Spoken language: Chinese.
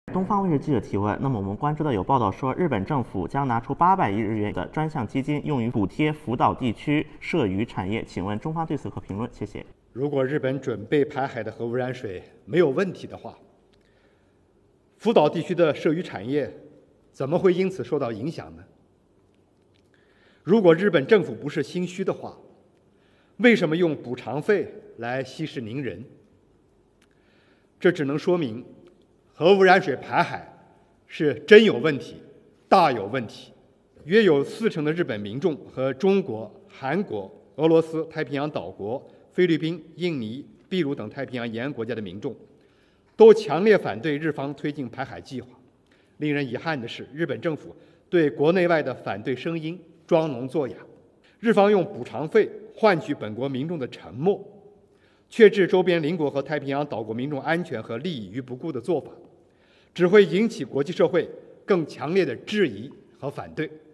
东方卫视记者提问：那么我们关注到有报道说，日本政府将拿出800亿日元的专项基金用于补贴福岛地区涉渔产业，请问中方对此何评论？谢谢。 如果日本准备排海的核污染水没有问题的话，福岛地区的涉渔产业怎么会因此受到影响呢？如果日本政府不是心虚的话，为什么用补偿费来息事宁人？这只能说明核污染水排海是真有问题，大有问题。约有40%的日本民众和中国、韩国、俄罗斯、太平洋岛国、菲律宾、印尼、秘鲁等太平洋沿岸国家的民众都强烈反对日方推进排海计划。令人遗憾的是，日本政府对国内外的反对声音装聋作哑，日方用补偿费换取本国民众的沉默，却置周边邻国和太平洋岛国民众安全和利益于不顾的做法，只会引起国际社会更强烈的质疑和反对。